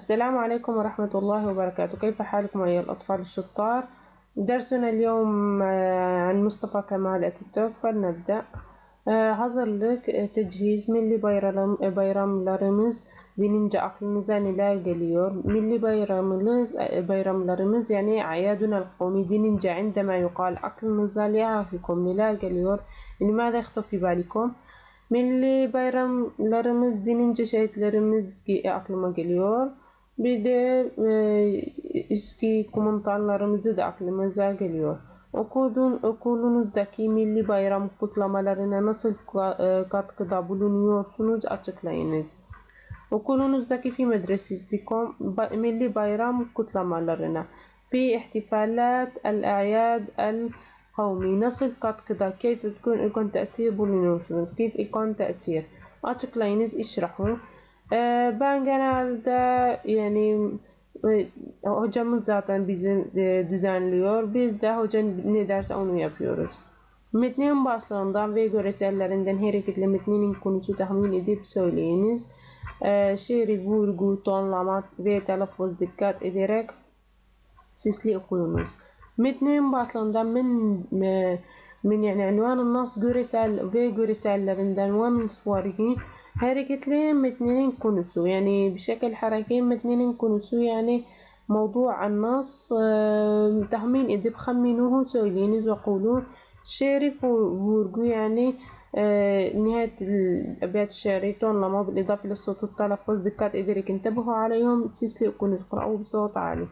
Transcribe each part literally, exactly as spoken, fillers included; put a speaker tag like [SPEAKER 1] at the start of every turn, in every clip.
[SPEAKER 1] السلام عليكم ورحمة الله وبركاته. كيف حالكم أيها الأطفال الشطار؟ درسنا اليوم عن mustapha kemal Atatürk. فلنبدأ. Hazır tecihüz milli bayram, bayramlarımız denince aklınıza neler geliyor? Milli bayramımız, bayramlarımız yani أعيادنا القومي denince عندما يقال aklınıza ليعرفكم neler geliyor? لماذا يخطر في بالكم? Milli bayramlarımız denince şehitlerimiz aklıma geliyor. Bir de e, eski komutanlarımızı da aklımıza geliyor. Okulun, okulunuzdaki milli bayram kutlamalarına nasıl katkıda bulunuyorsunuz? Açıklayınız. Okulunuzdaki fi medresetikum milli bayram kutlamalarına fi ihtifalat el-a'yad el-kavmi nasıl katkıda keyf ikon tesir bulunuyorsunuz? Keyf ikon tesir? Açıklayınız, işrahu. Ee, ben genelde yani e, hocamız zaten bizi e, düzenliyor. Biz de hoca ne derse onu yapıyoruz. Metnin başlığından ve görsellerinden hareketle metnin konusu tahmin edip söyleyiniz. Ee, şiiri, vurgu, tonlama ve telaffuz dikkat ederek sesli okuyunuz. Metnin başlığından min e, min yani عنوان النص görsel ve görsellerinden ve min suwarihi hareketli metninin konusu yani بشكل حركي metninin konusu yani موضوع النص tahmin edip خمنوه söyleyiniz ve قولوا şiiri vurgu yani نهاية الأبيات الشعرية tonlama بالإضافة إلى الصوت والتلفظ dikkat ederek انتبهوا عليهم sesli okuyunuz قرأوا بصوت عالي.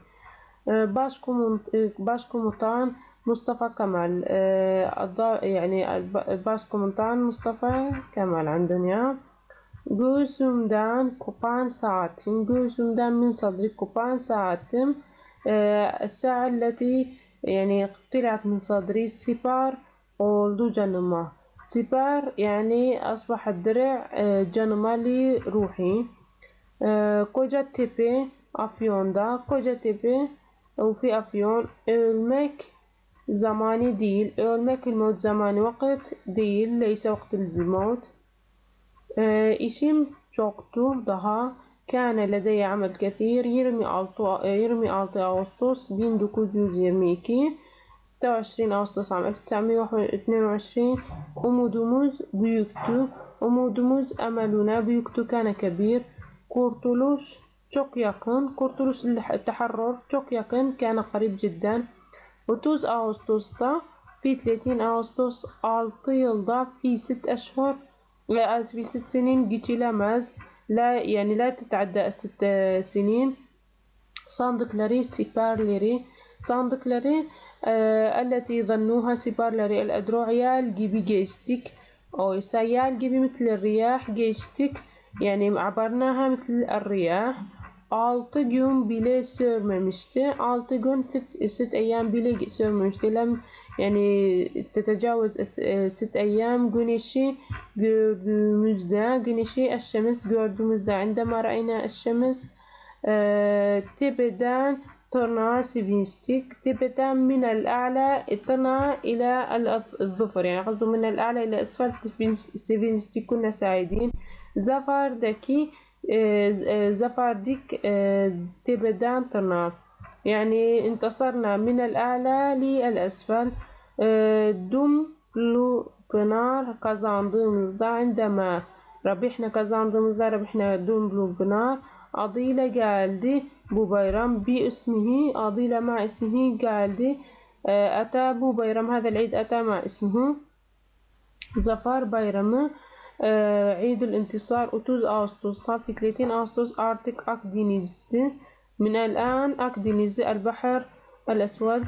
[SPEAKER 1] Başkomutan Mustafa Kemal yani Başkomutan Mustafa Kemal عندنا göğsümden kopan saatim göğsümden min sadri kopan saatim الساعة التي yani طلعت من صدري sipar oldu canıma sipar yani أصبح الدرع canıma li ruhi. Kocatepe Afyon'da Kocatepe وفي أفيون ölmek zamanı değil ölmek الموت zamanı vakit değil ليس وقت الموت. e, işim çoktu daha كان لدي عمل كثير yirmi altı Ağustos bin dokuz yüz yirmi iki ستة وعشرين أغسطس عام ألف وتسعمائة واثنين وعشرين umudumuz büyüktü umudumuz أملنا büyüktü كان كبير kurtuluş çok yakın kurtuluş التحرر çok yakın كان قريب جدا otuz Ağustos'ta في ثلاثين Ağustos altı yılda في ست أشهر ve في ست سنين geçilemez la yani la تتعدى الست سنين sandıkları siperleri sandıkları التي ظنوها siperleri الأدرع yel gibi geçtik oysa yel gibi مثل الرياح geçtik yani عبرناها مثل الرياح altı gün bile sürmemişti. altı gün ست أيام bile sürmemişti. Lem yani تتجاوز ست أيام güneşi gördüğümüzde güneşi الشمس gördüğümüzde عندما رأينا الشمس tepeden tırnağa sevinçtik. Tepeden من الأعلى tırnağa إلى الظفر yani قصده من الأعلى إلى أسفل sevinçtik كنا سعيدين. Zaferdeki e, e, zaferdik e, tepeden tırnağa yani intasarna minel a'la li el esfel dumlu pınar kazandığımızda indema rabihne kazandığımızda rabihne dumlu pınar adıyla geldi bu bayram bi ismihi adıyla ma ismihi geldi ata bu bayram hadal eid ata ma ismihi zafer bayramı عيد الانتصار otuz Ağustos'ta في ثلاثين Ağustos artık Akdeniz'di. من الآن Akdeniz'i البحر الأسود.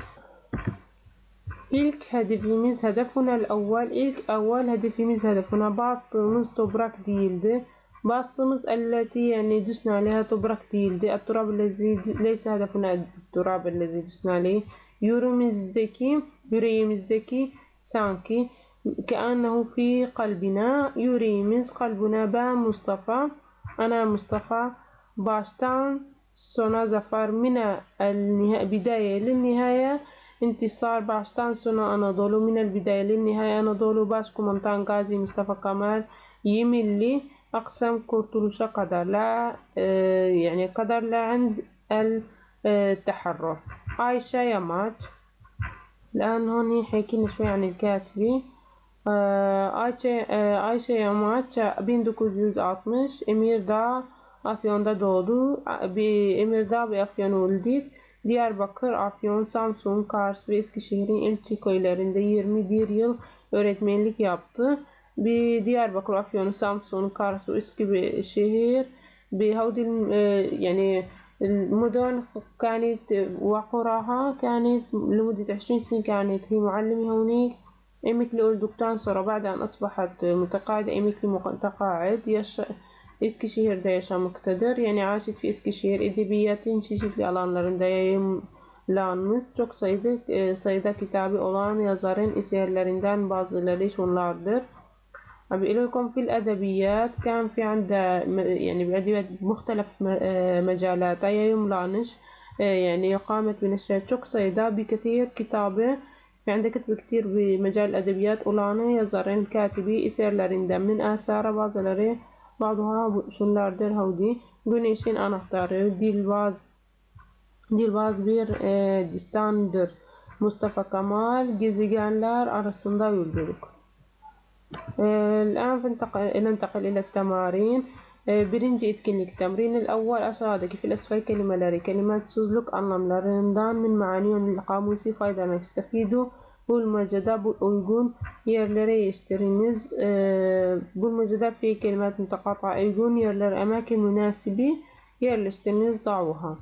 [SPEAKER 1] İlk hedefimiz hedefuna الأول ilk evvel hedefimiz hedefuna bastığımız toprak değildi. bastığımız التي yani düşna عليها toprak değildi. التراب الذي ليس hedefuna التراب الذي düşna عليه yüreğimizdeki yüreğimizdeki sanki كأنه في قلبنا yüreğimiz kalbuna ben Mustafa ana Mustafa baştan sona zafer mina البداية للنهاية انتصار baştan sona Anadolu من البداية للنهاية Anadolu Başkomutan Gazi Mustafa Kemal Yeminli أقسم كورتولوشا قدر لا آه يعني قدر لا عند التحرر. عايشة يامات، الآن هون حكينا شوي عن الكاتبة. Ayşe Yamaç bin dokuz yüz altmış Emirdağ Afyon'da doğdu. Bir Emirdağ ve Afyon öldü. Diyarbakır, Afyon, Samsun, Kars ve Eskişehir'in ilçe köylerinde yirmi bir yıl öğretmenlik yaptı. Bir Diyarbakır, Afyon, Samsun, Kars ve Eskişehir بهودي يعني المدن كانت وقراها كانت لمدة عشرين سنة كانت هي معلمة هونيك. قامت دكتور بعد أن أصبحت متقاعدة قامت متقاعد يش إسكشهر دايشا مقتدر يعني عاشت في إسكشهر إدبياتين çeşitli alanlarında yayımlanmış çok sayıda sayıda kitabı olan yazarın eserlerinden bazıları şunlardır. بقولكم في الأدبيات كان في عندها يعني بالأدبيات مختلف مجالات يملانش يعني قامت بنشر çok sayıda بكثير كتابة في عندك كتب كتير بمجال الأدبيات أولانı yazarın katibi eserlerinden min asara bazıları bazıha şunlardır havdi Güneşin Anahtarı Dilbaz Dilbaz bir e, distandır Mustafa Kemal Gezegenler Arasında Yolculuk. الآن ننتقل إلى التمارين. birinci etkinlik التمرين الأول aşağıdaki في الأسفل kelimeleri kelimat sözlük anlamlarından min maaniyon kamusi faydalanmak istefidu bulmacada bu uygun yerlere yerleştiriniz. bulmacada fi kelimat mutakata uygun yerler amakin münasibi yerleştiriniz davuha.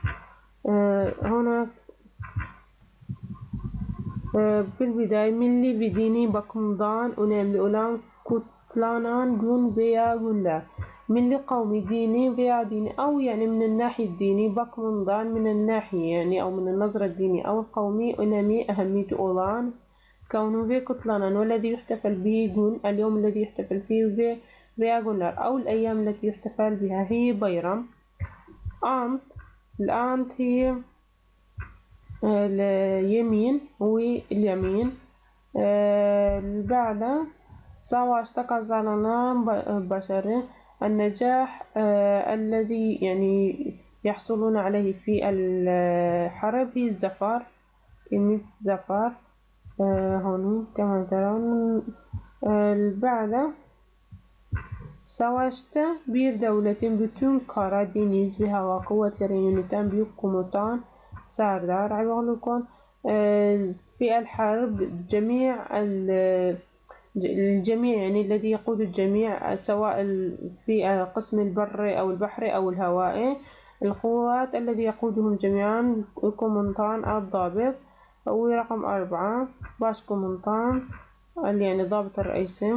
[SPEAKER 1] هنا في البداية milli ve dini bakımdan önemli olan kutlanan gün veya günler. milli kavmi dini veya dini أو يعني من الناحية الديني bakımından من الناحية يعني أو من النظرة الدينية أو القومي önemli أهمية olan كونه ve kutlanan والذي يحتفل به gün اليوم الذي يحتفل فيه veya günler أو الأيام التي يحتفل بها هي bayram. أنت الأنت هي اليمين واليمين. بعد savaşta kazanılan başarı النجاح الذي يعني يحصلون عليه في الحرب الظفر كلمة ظفر هون كما ترون. بعد savaşta bir devletin bütün kara, deniz ve hava kuvvetlerini yöneten büyük komutan سردار عبارة في الحرب جميع الجميع يعني الذي يقود الجميع سواء في قسم البر أو البحر أو الهوائي القوات الذي يقودهم جميعا الكومنطان الضابط. ورقم أربعة باش كومنطان يعني ضابط الرئيسي.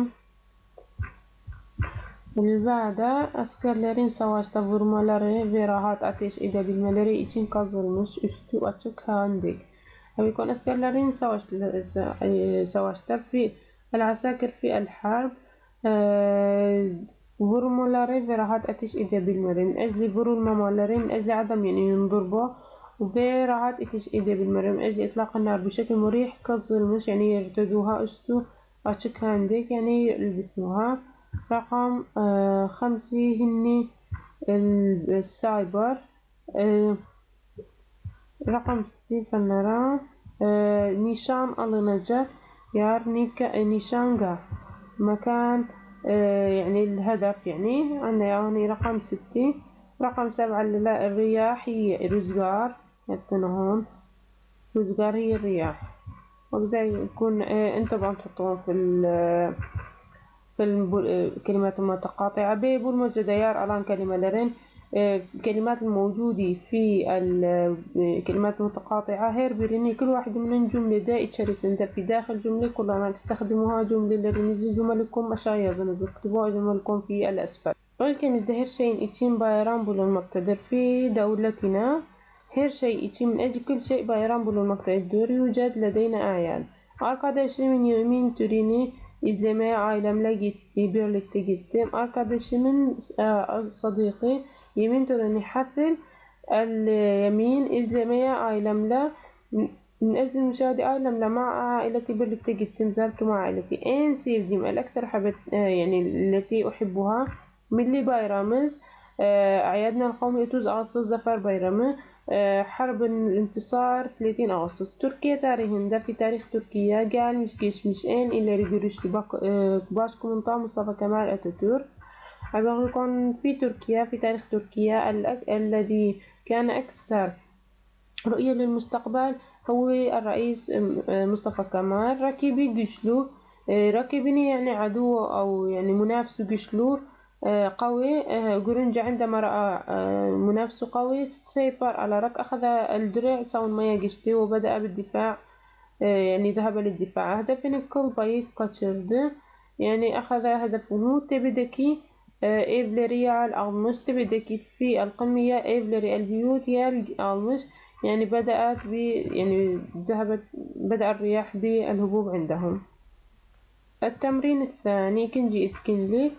[SPEAKER 1] Elbette askerlerin savaşta vurmaları ve rahat ateş edebilmeleri için kazılmış üstü açık handik. بيكون askerlerin savaşta في العساكر في الحرب vurmaları ve rahat ateş edebilmeleri من أجل vurulmamaları من أجل عدم يعني ينضربوا ve rahat ateş edebilmeleri من أجل إطلاق النار بشكل مريح kazılmış yani يرتدوها üstü açık handik yani يلبسوها. رقم خمسة هني السايبر. رقم ستة فنرى نيشان alınacak yer نيشانجا مكان يعني الهدف يعني عندنا يعني رقم ستة. رقم سبعة الرياح هي رزقار عندنا هون رزقار هي الرياح وبدأ يكون انتوا بقى تحطوهم في في الكلمات المتقاطعة بالموجة ديار الآن كلمة لرين الكلمات الموجودة في الكلمات المتقاطعة هير بريني كل واحد من الجملة دا يتشرسن في داخل جملة كلنا تستخدموها جملة لرينيزي جملكم مشايزن بكتبوها جملكم في الأسفل. ولكن إذا هر شيء إتشين بايران بلو المقتدر في دولتنا her şey için من أجل كل شيء bayram bulunmaktadır. يوجد لدينا أعياد. Arkadaşımın yemin töreni izlemeye ailemle gitti, birlikte gittim. Arkadaşımın صديقي yemin töreni حفل اليمين izlemeye ailemle من أجل المشاهدة ailemle مع عائلتي birlikte gittim. زرت مع عائلتي. En sevdiğim الأكثر حبت يعني التي أحبها Milli bayramımız أعيادنا القومي otuz Ağustos Zafer Bayramı حرب الانتصار ثلاثين Ağustos. Türkiye tarihinde fi tarih Türkiye gelmiş geçmiş en ileri görüşlü Başkomutan Mustafa Kemal Atatürk. يكون في تركيا في تاريخ تركيا الذي كان أكثر رؤية للمستقبل هو الرئيس مصطفى كمال. rakibi güçlü. rakibini يعني عدو أو يعني منافس güçlü قوي. جورنجا عندما رأى منافسه قوي سيطر على رك أخذ الدرع سون ما يجشته وبدأ بالدفاع. يعني ذهب للدفاع. هدفين الكل بايك kaçırdı. يعني أخذ هدفه تبدكي evleri almış. تبدكي في القمية evleri البيوت almış. يعني بدأت ب يعني ذهبت بدأ الرياح بالهبوب عندهم. التمرين الثاني كنجي etkinlik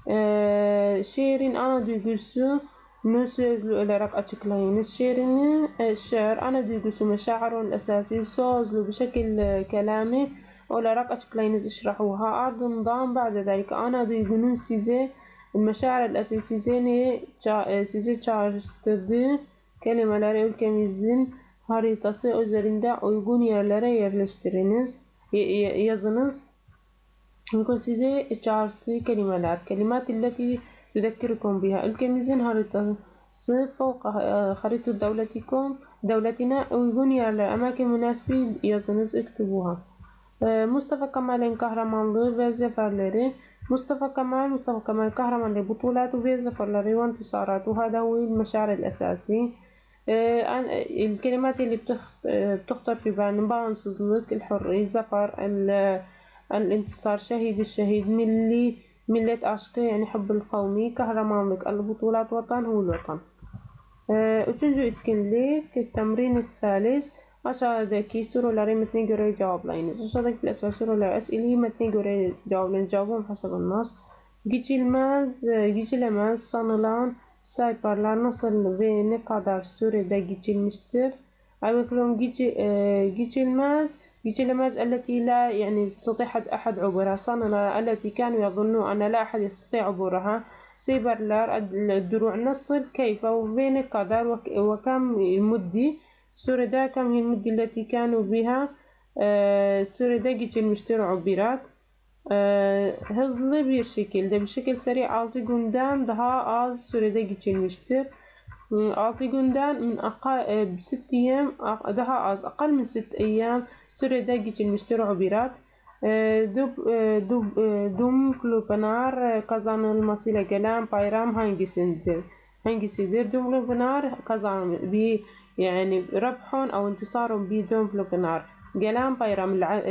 [SPEAKER 1] şiirin ana duygusu nu sözlü olarak açıklayınız. Şiirini şiir ana duygusu meşaعرun esası sözlü بشكل كلامي olarak açıklayınız. İşrahuha ardından بعد ذلك ana duygunun size المشاعر الأساسية sizi çağrıştırdığı kelimeleri ülkemizin haritası üzerinde uygun yerlere yerleştiriniz. Yazınız. يكون size çağrıştığı kelimeler. Kelimat التي تذكركم بها. Ülkemizin haritası فوق خريطة دولتكم دولتنا uygun yerler. Amakin münasbi yazınız. Ektubuha. Mustafa Kemal'in kahramanlığı ve zaferleri. Mustafa Kemal Mustafa Kemal kahramanlığı بطولاته ve zaferleri وانتصاراته. هذا هو المشاعر الأساسي. الكلمات اللي بتخطر في بالنا bağımsızlık, الحرية, zafer, الانتصار, şehid, الشهيد, milli, millet aşkı yani hubbul kavmi, kahramanlık, البطولات, vatan, huvel vatan. Üçüncü etkinlik, temrin الثالث. Aşağıdaki soruları metne göre cevaplayınız. Aşağıdaki soruları es'ileyi metne göre cevaplayınız. Cevabım hasabın nas. Geçilmez, geçilemez sanılan sayfalar nasıl ve ne kadar sürede geçilmiştir? Ayıklım geçilmez geçilemez التي لا يعني تستطيع أحد عبورها. sanılan التي كانوا يظنون أن لا أحد يستطيع عبورها. سيبرلر الدروع نصل كيف وبين قدر وكم المدة sürede كم هي المدة التي كانوا بها sürede geçilmiştir عبرت hızlı bir şekilde bir şekilde seri altı günden daha az sürede geçilmiştir. altı günden min aqal ست أيام daha az aqal min ست أيام sürede geçilmiştir عبرت. Dumlupınar kazanılmasıyla gelen bayram hangisidir? Hangisidir? Dumlupınar kazan bir يعني ربح أو انتصار بدوملوبنار. gelen bayram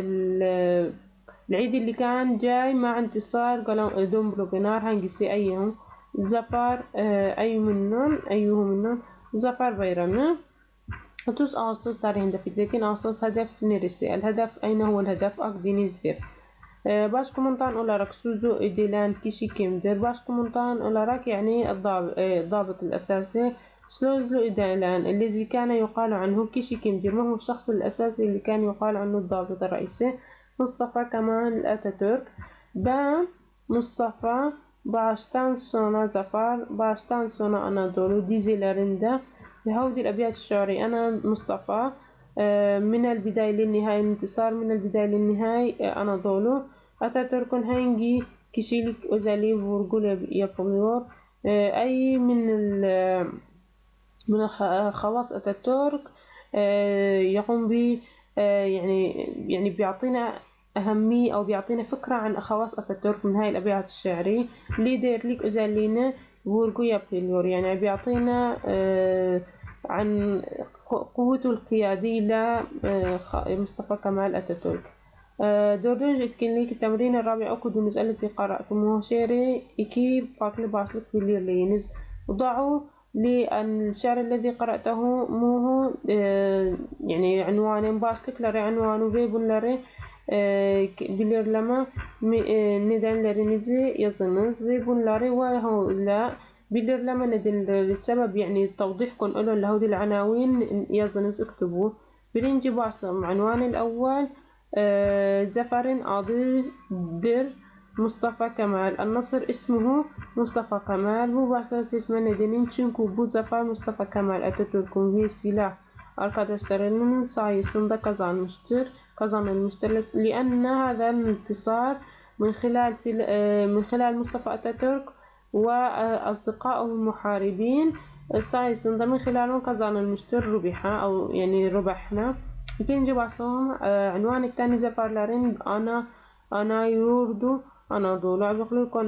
[SPEAKER 1] العيد اللي كان جاي مع انتصار دوملوبنار hangisi أيهم؟ zafer أي منهم أيه منهم zafer bayramı. otuz Ağustos tarihinde ثلاثين Ağustos hedef neresi? الهدف أين هو الهدف? Akdeniz'dir. Başkomutan olarak sözü edilen kişi kimdir? Başkomutan olarak yani الضابط الأساسي sözlü edilen الذي كان يقال عنه kişi kimdir? ما هو الشخص الأساسي اللي كان يقال عنه الضابط الرئيسي؟ Mustafa Kemal Atatürk. Ben Mustafa baştan sona zafer, baştan sona Anadolu dizilerinde بهودي الأبيات الشعرية أنا مصطفى من البداية للنهاية الانتصار من البداية للنهاية Anadolu. Atatürk'ün hangi kişilik özelliği vurgu yapılıyor? أي من من خواص أتاتورك يقوم ب يعني يعني بيعطينا أهمية أو بيعطينا فكرة عن خواص أتاتورك من هاي الأبيات الشعرية. ليدر ليك أزالينا vurgu yapılıyor. Yani بيعطينا عن قوته القيادية مصطفى كمال أتاتورك. dördüncü etkinlik temrin الرابع okudunuz التي قرأتموه şiiri iki farklı başlık belirleyiniz. ضعوا للشعر الذي قرأته موه يعني عنوان başlıkları عنوانı ve bunları belirleme nedenlerinizi yazınız ve bunları وهؤلاء belirleme nedenleri sebep yani توضيحكم له لهذه العناوين yazınız اكتبوا. birinci başlık عنوان الأول zaferin adıdır. Mustafa Kemal. An-Nasr ismuhu Mustafa Kemal. Bu başta seçme nedenim çünkü bu zafer Mustafa Kemal Atatürk'ün ve silah arkadaşlarının sayesinde kazanmıştır. kazanılmıştır. لأن هذا الانتصار من خلال من خلال مصطفى أتاتürk وأصدقائه المحاربين sayesinde min خلالهم kazanılmıştır. Rubiha أو yani rubahna. İkinci başlığım عنوان الثاني zaferlerin ana ana yurdu Anadolu. بيقول لكم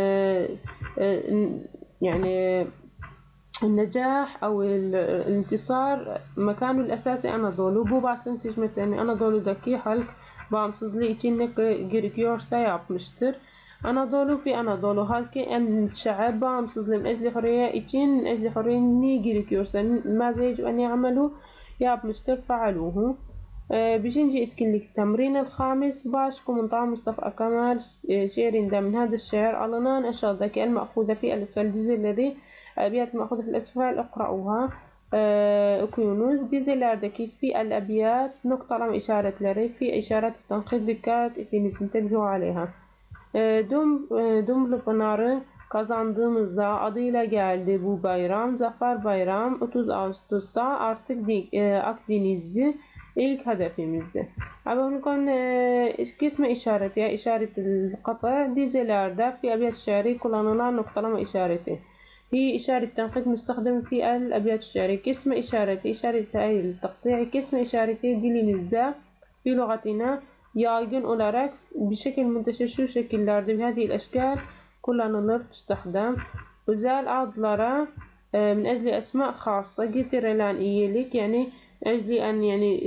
[SPEAKER 1] يعني النجاح أو الانتصار مكانه الأساسي Anadolu. Bu başlığın seçmesi yani Anadolu'daki halk bağımsızlığı için ne gerekiyorsa yapmıştır. Anadolu fi Anadolu halkı en şa'ab bağımsızlığı من أجل حرية için من أجل حرية ne gerekiyorsa ماذا يجب أن يعملوا yapmıştır. فعلوه. بيجي etkinlik تمرين الخامس باش كومنطار مصطفى كمال شعر من هذا الشعر alınan aşağıdaki المأخوذة في الأسفل dizeleri الأبيات المأخوذة في الأسفل اقرأوها okuyunuz. Dizelerdeki fi el-abiyat noktalama işaretleri fi işaret tenkit dikkat ettiğinizin tebliğ aleyha. Dum, Dumlu Pınarı kazandığımızda adıyla geldi bu bayram. Zafer Bayram otuz Ağustos'ta artık Akdeniz'di. İlk hedefimizdi. Abonukon kesme işareti ya işaret-i kata dizelerde fi abiyat şiiri kullanılan noktalama işareti. هي إشارة تنقيط مستخدم في الأبيات الشعرية. كسم إشارتي إشارة أي التقطيع كسم إشارتي dilimizde في لغتنا yaygın olarak بشكل منتشر şu şekillerde بهذه الأشكال kullanılır تستخدم. Özel adlara من أجل أسماء خاصة getirilen iyilik yani أجل أن يعني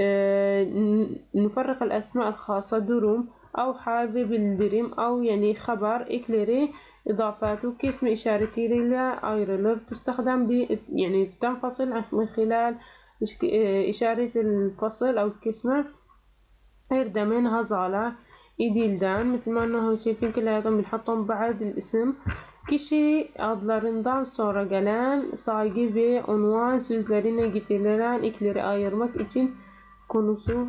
[SPEAKER 1] نفرق الأسماء الخاصة durum أو حال bildirim أو يعني خبر ekleri إضافاته كاسم işaretiyle ayrılır. تستخدم ب يعني تنفصل من خلال إشارة الفصل أو الكسمة غير منها زعلة إدilden مثل ما أنه شايفين كلهم بنحطهم بعد الاسم. Kişi adlarından sonra gelen saygı ve unvan sözlerine getirilen ekleri ayırmak için konusu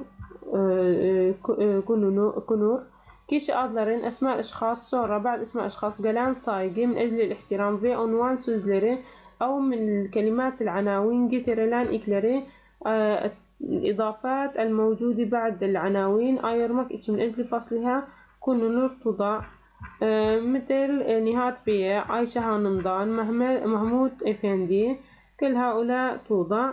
[SPEAKER 1] konunu konur. Kişi adların esma eşkhas sonra بعد اسماء اشخاص gelen saygı من أجل الاحترام ve unvan sözleri أو من كلمات العناوين getirilen ekleri الإضافات الموجودة بعد العناوين ayırmak için من أجل فصلها konulur tuda. مثل Nihat Bey'e, Ayşe Hanım'dan, Mahmut Efendi, كل هؤلاء توضع.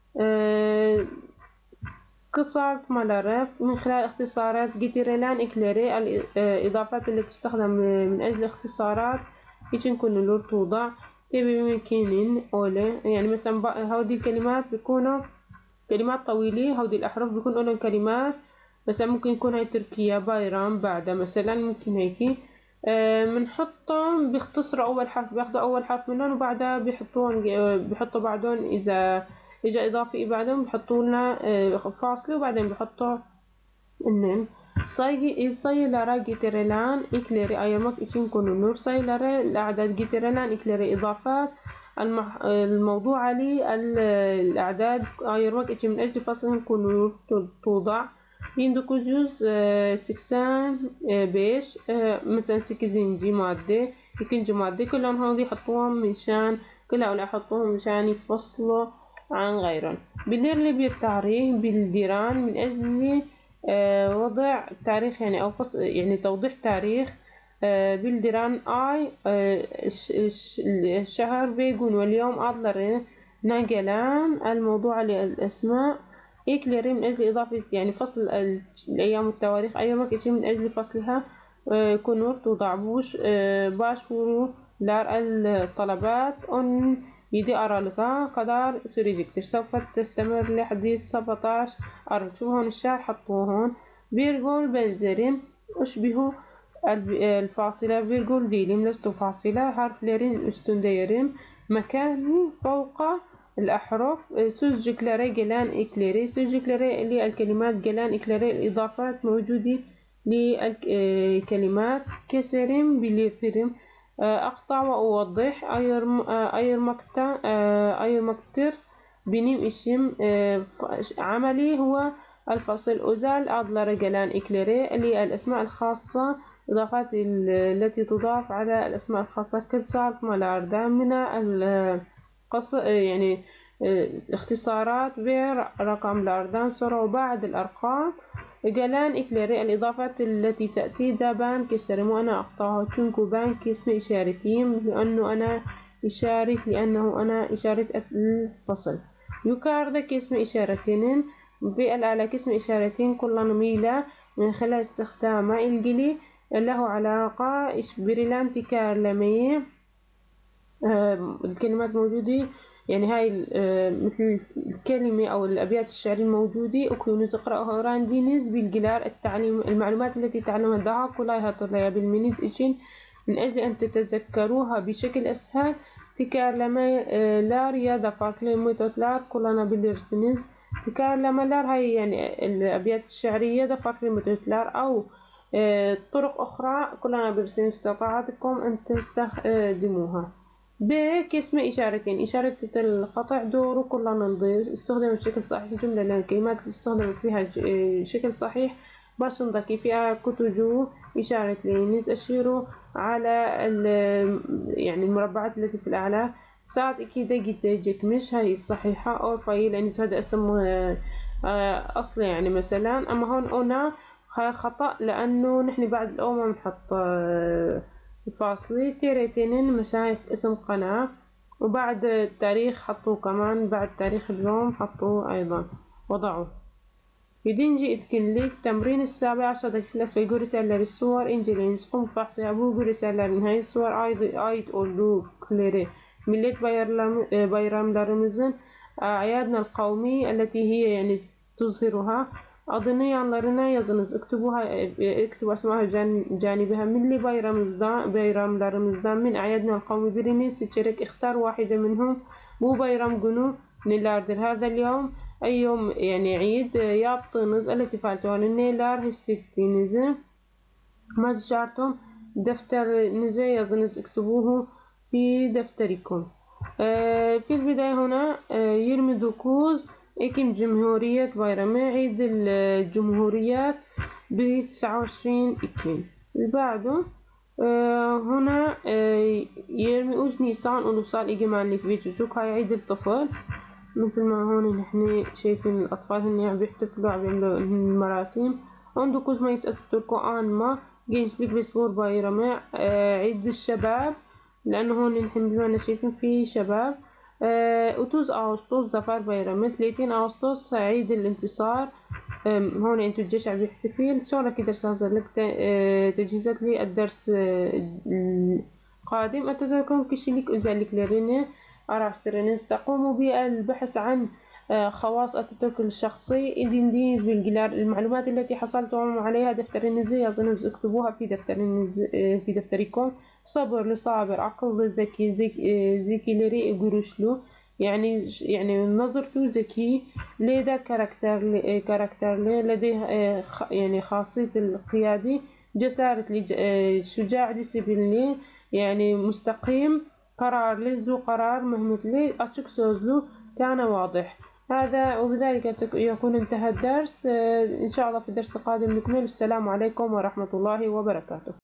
[SPEAKER 1] Kısaltmaları من خلال اختصارات getirilen ekleri الإضافات اللي تستخدم من أجل اختصارات için konulur توضع. تبي ممكن أولى يعني مثلا هودي الكلمات بيكونوا كلمات طويلة هودي الأحرف بيكون لهم كلمات مثلا ممكن يكون هاي تركيا بايرام بعد مثلا ممكن هيك بنحطهم بيختصروا أول حرف بياخدوا أول حرف منهم وبعدها بيحطون بيحطوا بعدهم إذا إجا إضافي بعدهم بيحطوا لنا فاصلة وبعدين بيحطوا إنن sayı sayılara getirilen ekleri ayırmak için konulur. Sayılara الأعداد getirilen ekleri إضافات الموضوع عليه الأعداد ayırmak için من أجل فصلهم konulur توضع. bin dokuz yüz seksen beş مثلا sekizinci madde ikinci madde كلهم هذي يحطوهم مشان كلها ولا يحطوهم مشان يفصلوا عن غيرهم. بنرلي بالتاريخ بالديران من أجل وضع تاريخ يعني أو فصل يعني توضيح تاريخ بالديران أي الشهر بيقول واليوم أضلر نقلان الموضوع للأسماء ekleri من أجل إضافة يعني فصل الأيام والتواريخ أيامك إشي من أجل فصلها كنور توضع بوش başvurular الطلبات أن يدي أرالكا قدر سريجكتر سوف تستمر لحد سبعة عشر أرالك شوفوا هون الشعر حطوه هون فيرجول بنزرم أشبه الفاصلة فيرجول ديلم لست فاصلة حرف لرين üstünde مكاني فوق الأحرف sözcüklere gelen ekleri sözcüklere اللي الكلمات gelen ekleri الإضافات موجودة للكلمات كسرم belirtirim أقطع وأوضح ayırmakta ayırmaktır benim işim عملي هو الفصل özel adlara gelen ekleri اللي الأسماء الخاصة الإضافات التي تضاف على الأسماء الخاصة كل صارت ملار من القص يعني الاختصارات بير رقم لاردان صاروا بعد الأرقام جلان إكليري الإضافات التي تأتي دابان كسرمو أنا أقطعه تشنكو بان كاسم إشارتيم لأنه أنا إشارة لأنه أنا إشارة الفصل يكارد كاسم إشارتين في الأعلى كاسم إشارتين كل ميلة من خلال استخدام الجلي له علاقة بريلام تكالمية الكلمات موجودة يعني هاي مثل الكلمة أو الأبيات الشعر الموجودة وكونوا تقرأوها راندينز بالجلار التعليم المعلومات التي تعلمتها كلها طلعها بالمينيز إجين من أجل أن تتذكروها بشكل أسهل تكالما لا رياضة فاكلة ميتوتلار كلنا بالرسنز تكالما لار هاي يعني الأبيات الشعرية دا فاكلة ميتوتلار أو طرق أخرى كلنا بالرسنز استطاعتكم أن تستخدموها. ب كاسم إشارتين إشارة القطع دور كلنا نضيف استخدم بشكل صحيح جملة لأن الكلمات اللي استخدمت فيها بشكل صحيح باش نضكي فيها كتجو إشارة لينز أشيروا على يعني المربعات التي في الأعلى ساعات أكيد جيت مش هاي الصحيحة أو فايل لأن هذا اسم أصلي يعني مثلا أما هون هنا خطأ لأنه نحن بعد الأو ما نحط فاصلي تيرتين مساحة اسم قناة وبعد التاريخ حطوه كمان بعد تاريخ اليوم حطوه أيضا وضعوه يدين جئت كنليك تمرين السابع عشر دقيقة يقول رسالة للصور إنجلينز قم فحص أبوه رسالة لنهاية الصور آيد آيد أولو كليري مليت بايرام لارمزن أعيادنا القومي التي هي يعني تظهرها أظني عن لرنا يزنز اكتبوها اكتبوا اسمها جان جانبها من اللي بايرام بايرام لارمزدان من أعيادنا القومي بريني ستشارك اختار واحدة منهم مو بايرام جنو نلاردر هذا اليوم أي يوم يعني عيد يابطنز التي فعلتوها للنيلار هالستينزة ما تشارتم دفتر نزي يزنز اكتبوه في دفتركم. آه في البداية هنا آه يرمي دكوز إكم جمهورية بايرام عيد الجمهوريات بتسعة وعشرين إكم اللي بعده آه هنا آه يرمي أوج نيسان ونوصال إجمال لك بيجوك هاي عيد الطفل مثل ما هون نحن شايفين الأطفال هن عم بيحتفلوا عم يعملوا المراسم عندكم ما يسألتلكوا عن ما جينش بيك بسبور بايرام آه عيد الشباب لأنه هون نحن بما شايفين في شباب آه وتوز أغسطس ظفر بايرام ثلاثين أغسطس عيد الانتصار هون انتو الجيش عم يحتفل شو كده درس هذا لك تجهيزات للدرس القادم أتذكركم كشليك أزالك لرينه أراسترينز تقوموا بالبحث عن خواص أتاتورك الشخصي إذن دينز بالجلار المعلومات التي حصلتم عليها دفتر النزي أظن اكتبوها في دفتر في دفتركم صبر لصابر عقل ذكي ذكي لري قروشلو يعني يعني نظرته ذكي لدى كاركتر كاركتر لديه يعني خاصية القيادي جسارة شجاع ديسيبلين يعني مستقيم قرار ذو قرار مهمت لي أتشك سوزلو كان واضح هذا وبذلك يكون انتهى الدرس إن شاء الله في الدرس القادم نكمل. السلام عليكم ورحمة الله وبركاته.